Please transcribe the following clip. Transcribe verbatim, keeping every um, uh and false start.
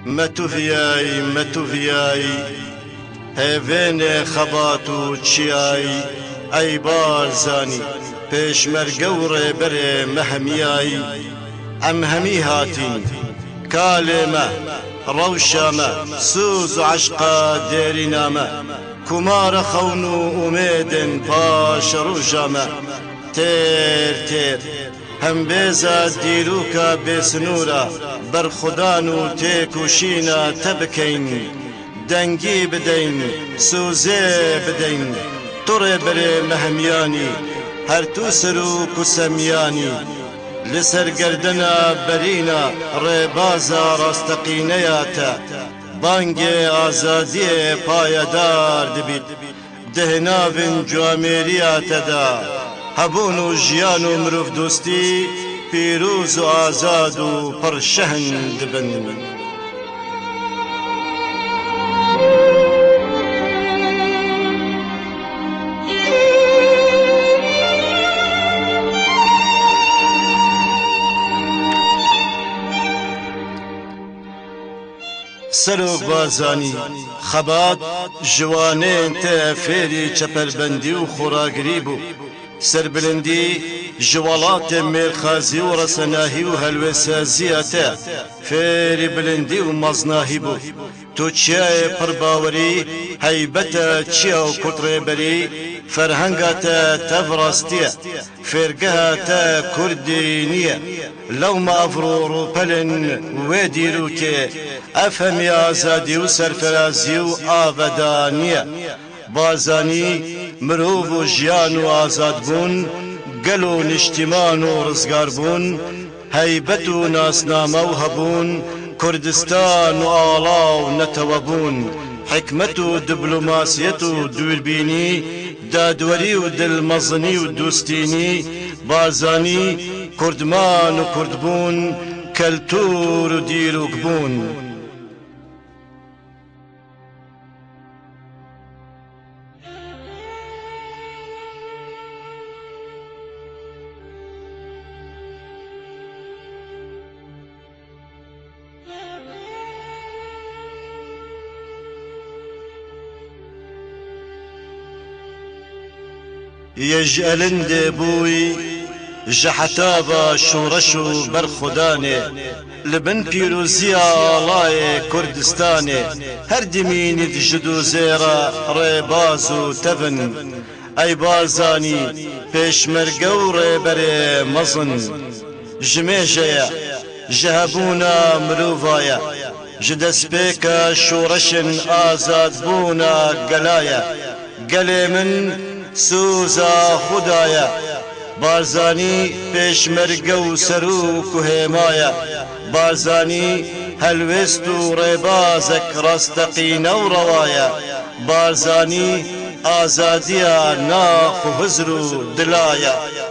مەتوڤیای مەتوڤیای هێڤێنێ خەبات و چیای ئەی بارزانی پێشمەرگە و ڕێبەرێ مەهەمیای ئەم هەمی هاتین کالێمە ڕەوشەمە سوز و عەشقە دێرینامە کومارە خەون و ئومێدن پاشە ڕوژەمە تێر تێر هەم بێزە دیروکە بێسنوورە بەرخودان و تێکوشینە تە بکەین دەنگی بدەین سوزێ بدەین توڕێ بەرێ مەهەمیانی هەرتوو سەر و کوسەمیانی لەسەر گەردەنە بەرینە ڕێبازە ڕاستەقینەیەتە بانگێ ئازادیێ پایەدار دەبیت دەهێناون جوامێریاتەدا هەبوون و ژیان و مرۆڤ دۆستی پیرۆز و ئازاد و پڕشەهن دەبن. سەرۆک بازانی خەبات ژوانێن تە فێری چەپەربەندی و خۆراگری بوو سەربلندی ji welatê mêrxazî û resenahî û helwêsazîya te fêrî bilindî û maznahî bû tu çiyayê pirbawerî heybeta çiya û kurtrêberî ferhenga te tev rastî ye fêrgeha te kurdî niye lewma evro rûpelên wê dîrokê ev hemî azadî û serferazî û avedanî ye bazanî mirov û jiyan û azadbûn gel û niştîman û rizgarbûn heybet û nasname û hebûn Kurdistan û ala û netewebûn hikmet û diplomasiyet û dûrbînî dadwerî û dilmezinî û dûstînî bazanî kurdman û kurdbûn keltûr û dîrok bûn. یەژئەلند بووی ji hetaba şoreş û berxudanê li bin pîroziya alayê Kurdistanê her dimînî ji dozêra rêbaz û tevin ey barzanî pêşmerge û rêberê mezin ji mêje ye ji hebûna mirova ye ji destpêka şoreşên azadbûna gela ye gelê min سوزا خدایا بارزانی پێشمەرگە و سەرۆک و هێمایە بارزانی هەلوێست و ڕێبازێک ڕاستەقینە و ڕەوایە بارزانی ئازادیە ناخ و هزر و دلایە